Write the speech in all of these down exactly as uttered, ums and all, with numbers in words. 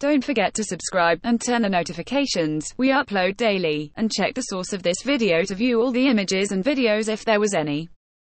Don't forget to subscribe, and turn on notifications. We upload daily. And check the source of this video to view all the images and videos if there was any.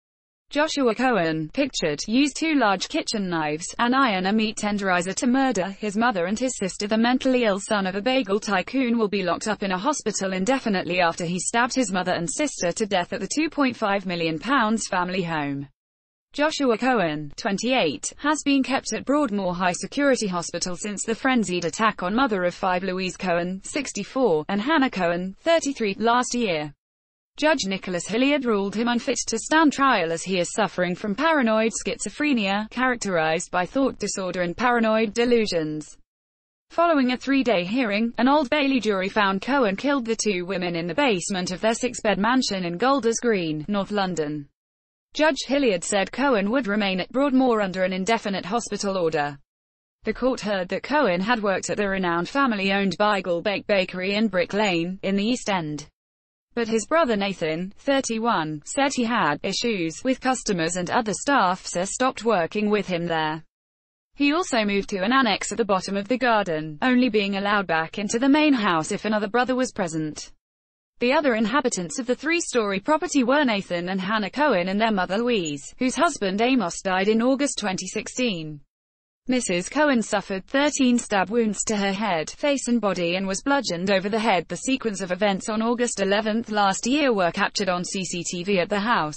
Joshua Cohen, pictured, used two large kitchen knives, an iron and a meat tenderizer to murder his mother and his sister. The mentally ill son of a bagel tycoon will be locked up in a hospital indefinitely after he stabbed his mother and sister to death at the two point five million pounds family home. Joshua Cohen, twenty-eight, has been kept at Broadmoor High Security Hospital since the frenzied attack on mother of five Loui Cohen, sixty-four, and Hannah Cohen, thirty-three, last year. Judge Nicholas Hilliard ruled him unfit to stand trial as he is suffering from paranoid schizophrenia, characterized by thought disorder and paranoid delusions. Following a three-day hearing, an Old Bailey jury found Cohen killed the two women in the basement of their six-bed mansion in Golders Green, North London. Judge Hilliard said Cohen would remain at Broadmoor under an indefinite hospital order. The court heard that Cohen had worked at the renowned family-owned bagel bake bakery in Brick Lane, in the East End. But his brother Nathan, thirty-one, said he had issues with customers and other staff, so stopped working with him there. He also moved to an annex at the bottom of the garden, only being allowed back into the main house if another brother was present. The other inhabitants of the three-story property were Nathan and Hannah Cohen and their mother Louise, whose husband Amos died in August twenty sixteen. Missus Cohen suffered thirteen stab wounds to her head, face and body and was bludgeoned over the head. The sequence of events on August eleventh last year were captured on C C T V at the house.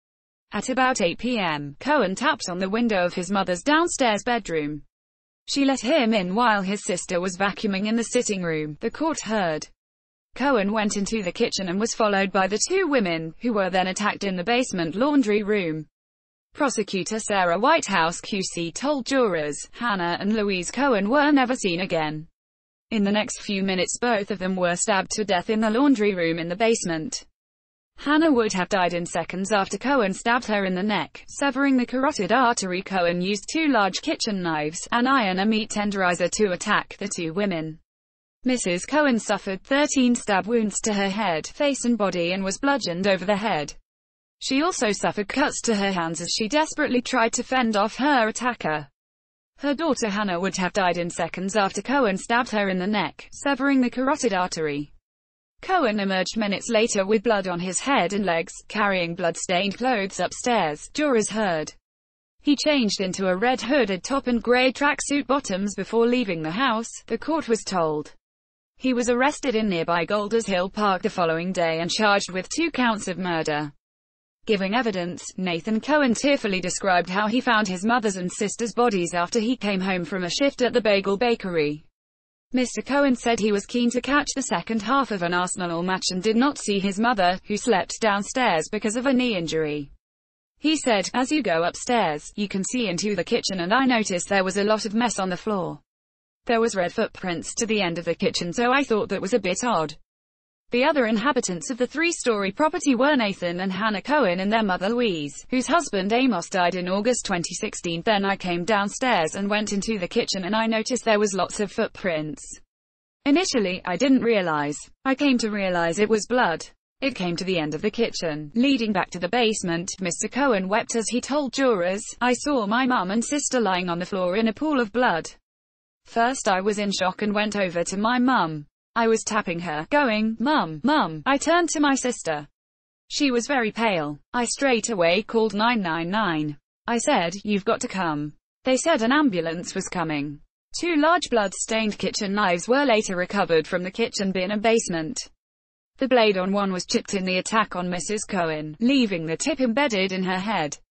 At about eight p m, Cohen tapped on the window of his mother's downstairs bedroom. She let him in while his sister was vacuuming in the sitting room, the court heard. Cohen went into the kitchen and was followed by the two women, who were then attacked in the basement laundry room. Prosecutor Sarah Whitehouse Q C told jurors, Hannah and Louise Cohen were never seen again. In the next few minutes both of them were stabbed to death in the laundry room in the basement. Hannah would have died in seconds after Cohen stabbed her in the neck, severing the carotid artery. Cohen used two large kitchen knives, an iron and a meat tenderizer to attack the two women. Missus Cohen suffered thirteen stab wounds to her head, face and body and was bludgeoned over the head. She also suffered cuts to her hands as she desperately tried to fend off her attacker. Her daughter Hannah would have died in seconds after Cohen stabbed her in the neck, severing the carotid artery. Cohen emerged minutes later with blood on his head and legs, carrying blood-stained clothes upstairs, jurors heard. He changed into a red hooded top and grey tracksuit bottoms before leaving the house, the court was told. He was arrested in nearby Golders Hill Park the following day and charged with two counts of murder. Giving evidence, Nathan Cohen tearfully described how he found his mother's and sister's bodies after he came home from a shift at the bagel bakery. Mister Cohen said he was keen to catch the second half of an Arsenal match and did not see his mother, who slept downstairs because of a knee injury. He said, as you go upstairs, you can see into the kitchen and I noticed there was a lot of mess on the floor. There was red footprints to the end of the kitchen, so I thought that was a bit odd. The other inhabitants of the three-story property were Nathan and Hannah Cohen and their mother Louise, whose husband Amos died in August twenty sixteen. Then I came downstairs and went into the kitchen and I noticed there was lots of footprints. Initially, I didn't realize. I came to realize it was blood. It came to the end of the kitchen, leading back to the basement. Mister Cohen wept as he told jurors, I saw my mum and sister lying on the floor in a pool of blood. First I was in shock and went over to my mum. I was tapping her, going, Mum, Mum. I turned to my sister. She was very pale. I straight away called nine nine nine. I said, you've got to come. They said an ambulance was coming. Two large blood-stained kitchen knives were later recovered from the kitchen bin and basement. The blade on one was chipped in the attack on Missus Cohen, leaving the tip embedded in her head.